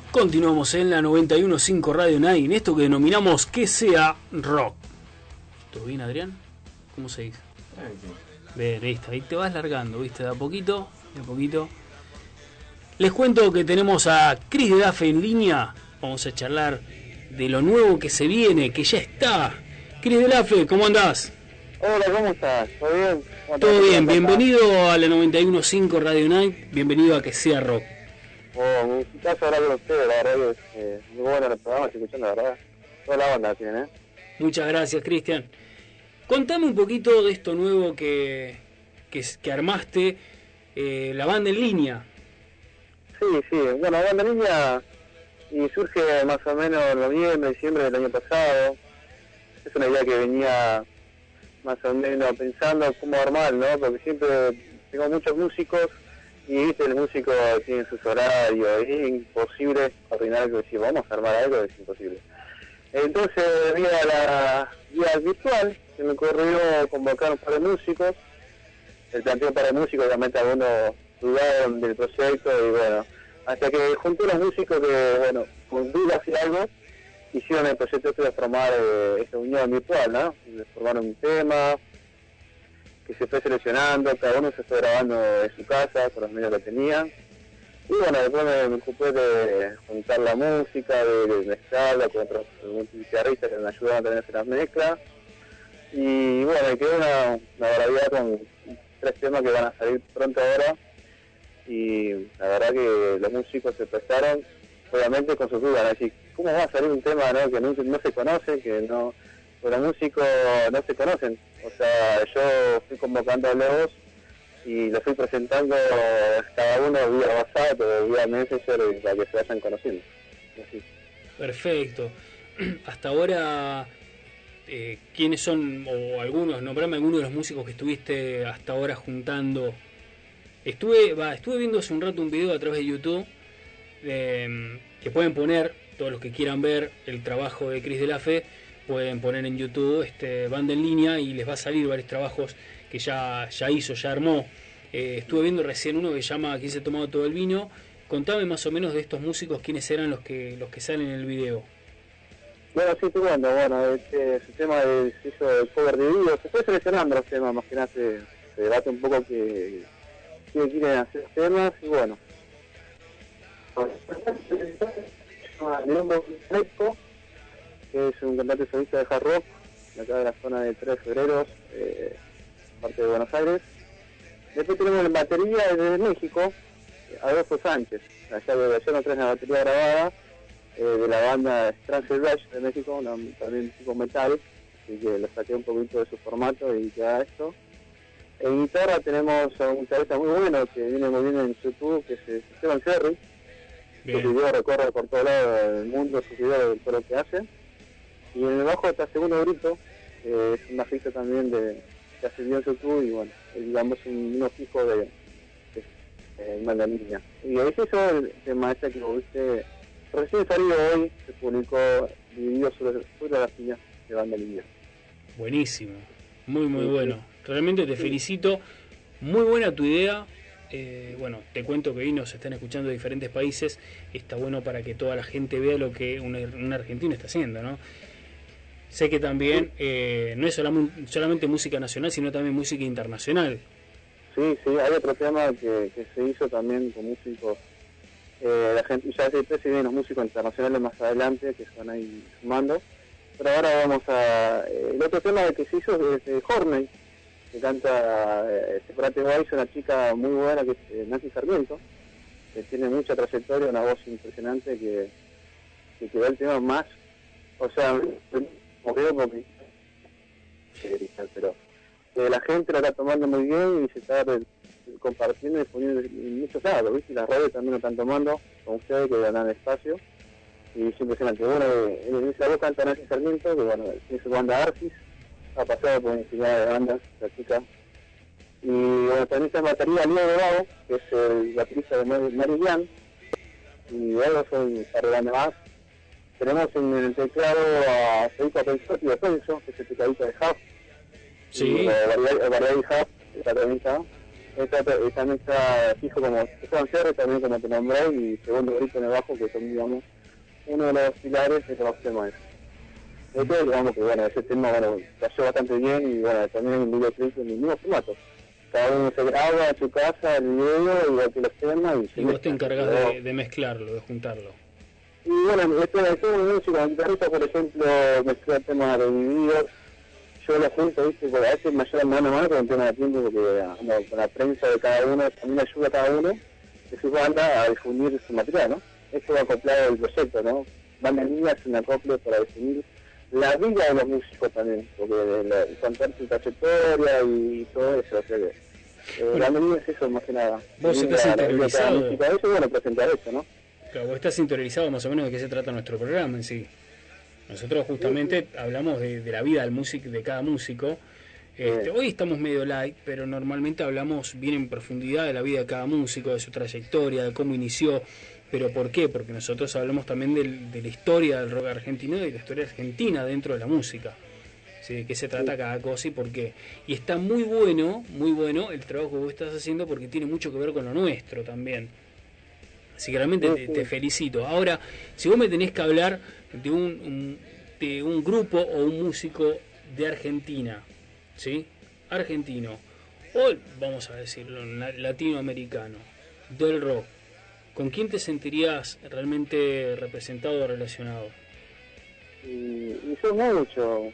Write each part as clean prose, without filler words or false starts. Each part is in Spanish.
Continuamos en la 91.5 Radio Night, en esto que denominamos Que Sea Rock. ¿Todo bien, Adrián? ¿Cómo se dice? Bien, listo, ahí te vas largando, ¿viste? De a poquito, de a poquito. Les cuento que tenemos a Chris de Dafe en línea. Vamos a charlar de lo nuevo que se viene, que ya está. Chris de Dafe, ¿cómo andás? Hola, ¿cómo estás? ¿Todo bien? Todo bien, bienvenido a la 91.5 Radio Night, bienvenido a Que Sea Rock. Oh, mi caso ahora con ustedes, la verdad que es muy bueno el programa, estoy escuchando, la verdad. Toda la onda tiene, ¿eh? Muchas gracias, Cristian. Contame un poquito de esto nuevo que armaste, la banda en línea. Sí, bueno, la banda en línea y surge más o menos en noviembre, diciembre del año pasado. Es una idea que venía más o menos pensando cómo armar, ¿no? Porque siempre tengo muchos músicos y viste, el músico tiene sus horarios, es imposible coordinar algo, decir vamos a armar algo, es imposible. Entonces vía la guía virtual se me ocurrió convocar un par de músicos, el planteo para músicos, obviamente algunos dudaron del proyecto y bueno, hasta que junté los músicos que, bueno, con dudas y algo, hicieron el proyecto de formar esta unión virtual, ¿no? Formaron un tema que se fue seleccionando, cada uno se fue grabando en su casa con los medios que tenían. Y bueno, después me ocupé de juntar la música, de mezclarla con otros guitarristas que me ayudaron a hacer las mezclas. Y bueno, me quedó una maravilla con 3 temas que van a salir pronto ahora. Y la verdad que los músicos se prestaron, obviamente con sus dudas, ¿no? Es decir, ¿cómo va a salir un tema, ¿no? Que no se conoce, que no, los músicos no se conocen? O sea, yo fui convocando a los y los fui presentando cada uno vía WhatsApp o vía Messenger para que se vayan conociendo. Así. Perfecto. Hasta ahora, ¿quiénes son, o algunos, nombrame algunos de los músicos que estuviste hasta ahora juntando? Estuve viendo hace un rato un video a través de YouTube que pueden poner, todos los que quieran ver el trabajo de Chris de la Fe, pueden poner en YouTube banda en línea y les va a salir varios trabajos que ya hizo, ya armó. Estuve viendo recién uno que se llama Aquí se ha tomado todo el vino. Contame más o menos de estos músicos, quiénes eran los que salen en el video. Bueno, sí, estoy bueno, ese tema se hizo el cover de video, se fue seleccionando los temas, más que nada se debate un poco que quieren hacer los temas y bueno. Que es un cantante solista de hard rock, de acá de la zona de 3 de febrero, parte de Buenos Aires. Después tenemos en batería desde México, Adolfo Sánchez, allá no traen la batería grabada, de la banda Stranger Rush de México, también tipo metal, así que lo saqué un poquito de su formato y queda esto. En guitarra tenemos a un guitarrista muy bueno que viene muy bien en YouTube, que es Esteban Cerri. Su video recorre por todo lado del mundo, su video de todo lo que hace. Y en el bajo está Segundo Grito, es un bajista también que hace video en YouTube y bueno, digamos unos hijos de banda en línea. Y ahí se hizo el tema este que viste, recién salido hoy, se publicó dividido sobre las líneas de banda en línea. Buenísimo, muy bueno. Realmente te felicito, muy buena tu idea. Bueno, te cuento que hoy nos están escuchando de diferentes países. Está bueno para que toda la gente vea lo que un argentino está haciendo, ¿no? Sé que también no es solamente música nacional, sino también música internacional. Sí, hay otro tema que se hizo también con músicos. La gente ya se vienen los músicos internacionales más adelante que se van a ir sumando. Pero ahora vamos a... el otro tema que se hizo es de Horney, que canta Separate Boys, una chica muy buena que es Nancy Sarmiento, que tiene mucha trayectoria, una voz impresionante que da el tema más, o sea, creo porque pero la gente lo está tomando muy bien y se está compartiendo y poniendo en muchos lados, ¿viste? Y las redes también lo están tomando con ustedes que ganan espacio y es impresionante. Bueno, en esa voz canta Nancy Sarmiento, que bueno, tiene su banda Arcis, ha pasado por infinidad de bandas, la chica. Y bueno, también está en batería Leo Dorado, que es el baterista de Mary Jan, y luego son un par de bandas más. Tenemos en el teclado a Federico Pensotti de Penso, que es el tecladista de Huff. Sí. Variedad de Huff, el también está. también está fijo como Esteban Cerro, también como te nombré, y segundo grito en el bajo, que son, digamos, uno de los pilares de los temas. Entonces, digamos que, bueno, ese tema, bueno, cayó bastante bien, y bueno, también hay un videoclip en el mismo formato. Cada uno se graba en su casa el video, igual que los temas. Y vos te encargás de mezclarlo, de juntarlo. Y bueno, esto es un músico, un guitarrista, por ejemplo, mezclar temas de divididos. Yo lo junto, ¿viste? Porque a veces me ayudan mano a mano con el tema de tiempo, porque con la prensa de cada uno, también ayuda a cada uno de sus bandas a difundir su material, ¿no? Esto va acoplado al proyecto, ¿no? Banda Niña es un acople para definir la vida de los músicos también, porque contar su trayectoria y todo eso, o sea que Banda Niña es eso más que nada. Vos estás interiorizado. De eso, bueno, presentar eso, ¿no? Claro, vos estás interiorizado más o menos de qué se trata nuestro programa en sí. Nosotros justamente hablamos de la vida del músico, de cada músico. Hoy estamos medio light, pero normalmente hablamos bien en profundidad de la vida de cada músico, de su trayectoria, de cómo inició. ¿Pero por qué? Porque nosotros hablamos también de la historia del rock argentino y de la historia argentina dentro de la música. ¿Sí? De qué se trata cada cosa y por qué. Y está muy bueno el trabajo que vos estás haciendo, porque tiene mucho que ver con lo nuestro también. Así que realmente te felicito. Ahora, si vos me tenés que hablar de un grupo o un músico de Argentina, ¿sí? Argentino, o vamos a decirlo, latinoamericano, del rock, ¿con quién te sentirías realmente representado o relacionado? Y yo mucho,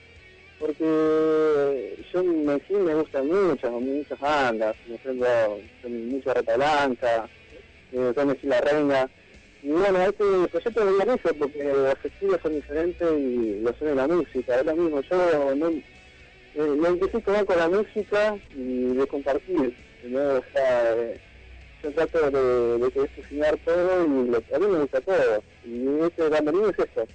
porque sí me gustan muchas bandas, por ejemplo, mucha Rata Blanca, Gómez y la Reina. Y bueno, este proyecto me dio eso, porque los estilos son diferentes y lo son de la música, es lo mismo. Yo me identifico más con la música y de compartir, ¿no? O sea, yo trato de fusionar todo y a mí me gusta todo. Y este Bandoneón es eso,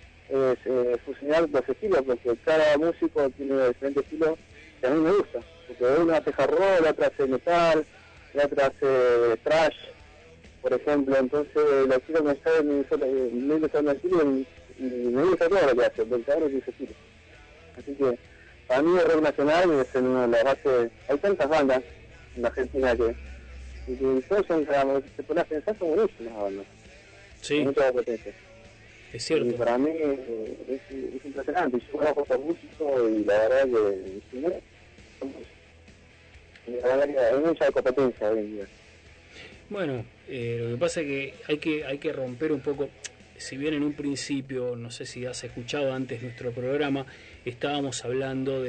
es fusionar los estilos, porque cada músico tiene diferentes estilos que a mí me gusta. Porque uno hace hard rock, la otra hace metal, la otra hace thrash, por ejemplo. Entonces los estilos me gustan el estilo y me gusta todo lo que hace, porque cada uno tiene su estilo. Así que para mí el rock nacional es una de las bases. Hay tantas bandas en la Argentina que todos son, se pone a pensar, son buenísimas bandas. Sí, mucha potencia. Es cierto. Y para mí es impresionante. Yo conozco a estos músicos y la verdad que la verdad que hay mucha competencia hoy en día. Bueno, lo que pasa es que hay que romper un poco. Si bien en un principio, no sé si has escuchado antes nuestro programa, estábamos hablando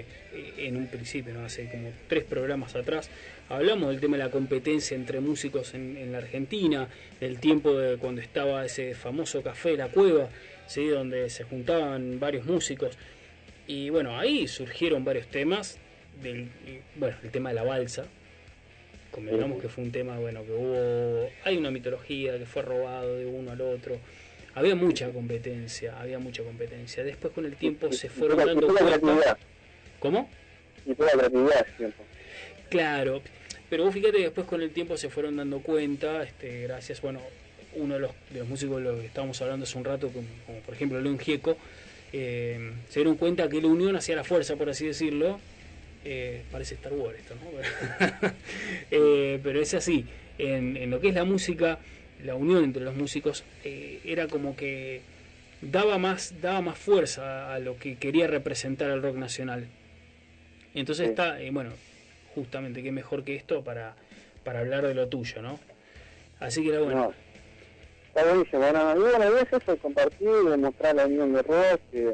en un principio, ¿no? Hace como 3 programas atrás, hablamos del tema de la competencia entre músicos en la Argentina, del tiempo de cuando estaba ese famoso café La Cueva, ¿sí? Donde se juntaban varios músicos. Y bueno, ahí surgieron varios temas, el tema de la balsa. Convengamos que fue un tema, que hay una mitología que fue robado de uno al otro. Había mucha competencia. Después con el tiempo se fueron dando cuenta. ¿Cómo? Y toda la creatividad siempre. Claro, pero vos fíjate que después con el tiempo se fueron dando cuenta, gracias, uno de los músicos de los que estábamos hablando hace un rato, como por ejemplo León Gieco, se dieron cuenta que la unión hacía la fuerza, por así decirlo. Parece Star Wars esto, ¿no? Pero es así. En lo que es la música, la unión entre los músicos era como que daba más fuerza a lo que quería representar el rock nacional. Entonces está, justamente qué mejor que esto para hablar de lo tuyo, ¿no? Así que era bueno. No, está buenísimo. Y es eso, compartir, demostrar la unión de rock, que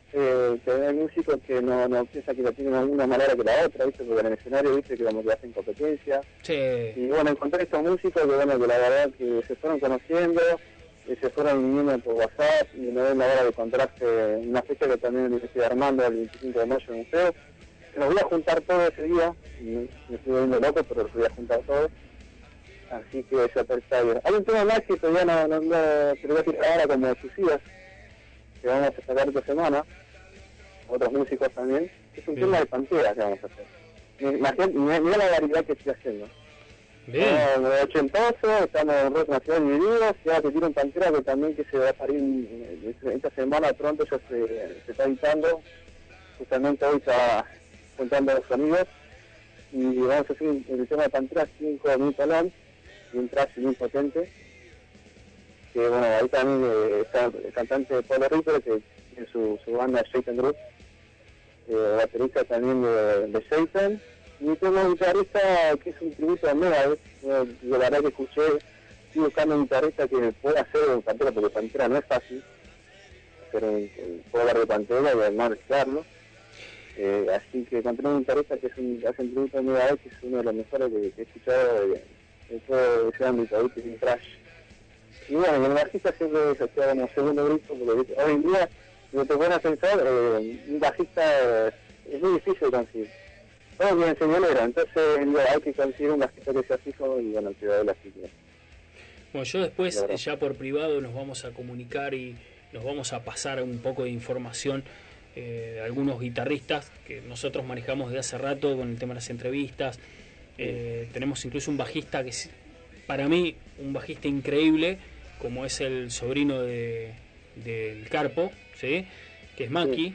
hay músicos que no piensan que la tienen una manera que la otra, ¿viste? Porque en el escenario, ¿viste? Que como que hacen competencia. Sí. Y encontrar estos músicos que la verdad que se fueron conociendo, se fueron viniendo por WhatsApp, y no ven la hora de encontrarse una fecha que también estoy armando el 25 de mayo en el museo. Los voy a juntar todos ese día, me estoy volviendo loco, pero los voy a juntar todos. Así que eso está bien. Hay un tema más que todavía no te lo voy a tirar ahora como exclusivas, que vamos a sacar esta semana, otros músicos también. Es un tema de Pantera que vamos a hacer. Mirá la variedad que estoy haciendo. Bien. Ochentoso, estamos en rock nacional y unidos, y ahora te tiro un Pantera que también que se va a salir esta semana pronto, ya se está editando. Justamente hoy está juntando a los amigos. y vamos a hacer el tema de Pantera 5 muy talón y un trash muy potente. Que bueno, ahí también está el cantante Polo Ripper, que tiene su banda Satan Group, baterista también de Satan, y tengo un guitarrista que es un tributo a Megadeth. La verdad que escuché, estoy buscando un guitarrista que pueda hacer un Pantera, porque Pantera no es fácil hacer un cover de Pantera y además mezclarlo. Así que encontré un guitarrista que hace un tributo a Megadeth, que es uno de los mejores que he escuchado de todo ese ámbito, que es un trash. Y bueno, el bajista siempre se queda como segundo grito, porque hoy en día, si te pones a pensar, un bajista es muy difícil de conseguir. Todos quieren señalera, entonces hay que conseguir un bajista que sea fijo y bueno, ciudad de la cita. Bueno, yo después, ya por privado, nos vamos a comunicar y nos vamos a pasar un poco de información de algunos guitarristas que nosotros manejamos desde hace rato con el tema de las entrevistas. Tenemos incluso un bajista que es, para mí, un bajista increíble, como es el sobrino del Carpo, ¿sí? Que es Maki.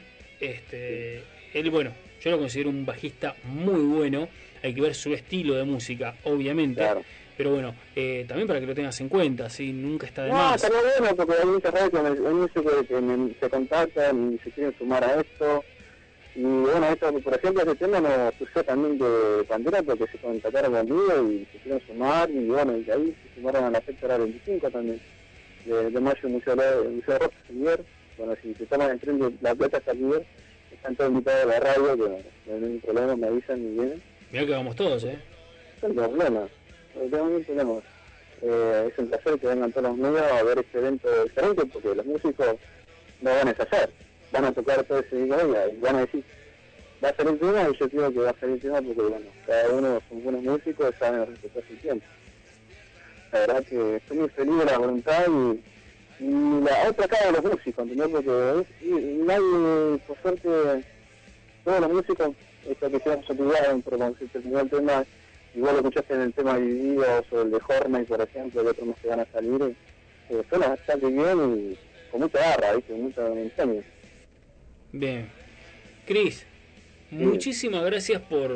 Él, bueno, yo lo considero un bajista muy bueno. Hay que ver su estilo de música, obviamente. Claro. Pero bueno, también para que lo tengas en cuenta, ¿sí? Nunca está de más. No, está bueno, porque hay muchas redes hay músicos que se contactan y se quieren sumar a esto. Y bueno, esto, por ejemplo, este tema nos surgió también de Pantera, porque se contactaron conmigo y se quisieron sumar. Y bueno, y de ahí se sumaron a la fecha 25 también. De mayo, el Museo de Rock Salier. Bueno, si se toman el tren de La Plata Salier, están todos invitados a la radio, que no hay ningún problema, me avisan y vienen. Mirá que vamos todos, No hay problema, no tengo ningún problema. Es un placer que vengan todos los medios a ver este evento diferente, porque los músicos no van a ensayar, van a tocar todo ese mismo día y van a decir, va a salir el tema, y yo digo que va a salir el tema porque bueno, cada uno son buenos músicos y saben respetar su tiempo. La verdad que estoy muy feliz de la voluntad y la otra cara de los músicos, ¿entendés? Porque nadie, por suerte, todos los músicos, esto que hicieron su pero cuando se terminó el tema, igual lo escuchaste en el tema Divididos o el de Horney, por ejemplo, que otros más que van a salir, suena bastante bien y con mucha garra, ¿viste? Con mucho ingenio. Bien. Cris, muchísimas gracias por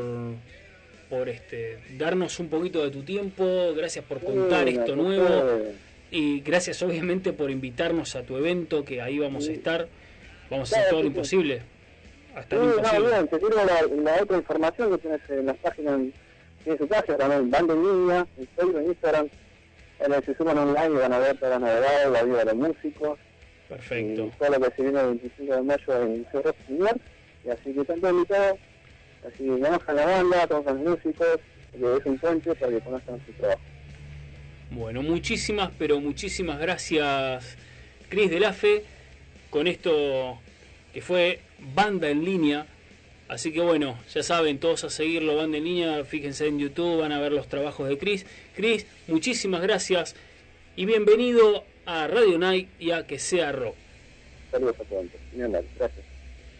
darnos un poquito de tu tiempo, gracias por contar esto nuevo y gracias obviamente por invitarnos a tu evento, que ahí vamos a estar, vamos a hacer todo lo imposible, hasta lo imposible. Bien, te tiro la otra información que tienes en las páginas, tienes su página también, Banda en Línea, en Facebook, en Instagram, en el que se suman online y van a ver todas las novedades, la vida de los músicos. Perfecto. Y todo lo que se viene el 25 de mayo en Museo Rock Salier, y así que están todos invitados. Así que conozcan la banda, conozcan los músicos, que es un puente para que conozcan su trabajo. Bueno, muchísimas, pero muchísimas gracias, Cris Delafe, con esto que fue Banda en Línea. Así que bueno, ya saben, todos a seguirlo, Banda en Línea, fíjense en YouTube, van a ver los trabajos de Cris. Cris, muchísimas gracias y bienvenido a Radio Night y a Que Sea Rock. Saludos a todos. Gracias.